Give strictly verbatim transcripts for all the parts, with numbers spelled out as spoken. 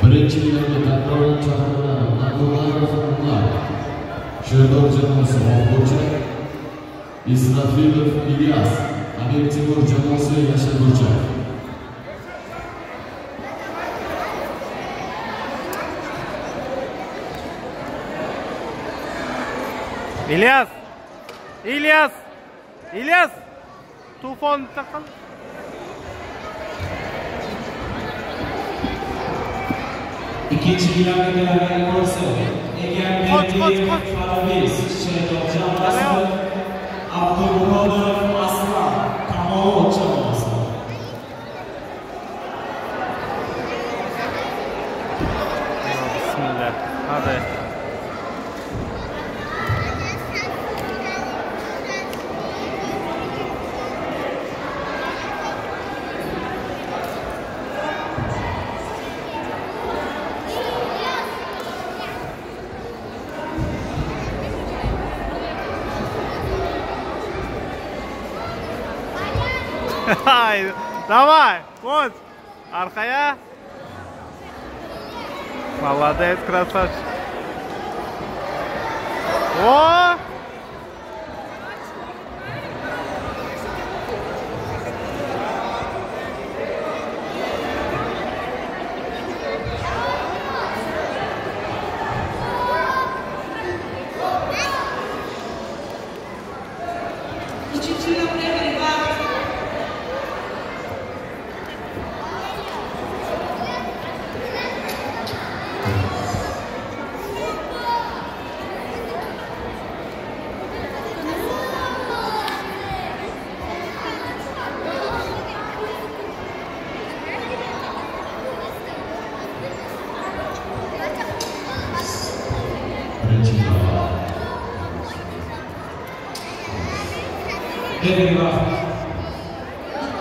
Birinchi finalga takroran chaqiriladi Nagurlarov Umar, Sherdor jamoasi Oqburchak, Israfilov Ilyas, Habib Timur jamoasi Yashilburchak. İlyas! İlyas! İlyas! Tufan takıl. İkinci ilan edilen konusu Egen Beyliği Farabiz, Şehir Jaması, Abdülkadir Aslan, Kamuoyu Jaması. Bismillah. Hadi. Давай, вот, arkaya. Молодец, красавчик. О!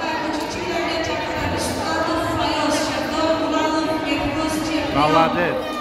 Молодец.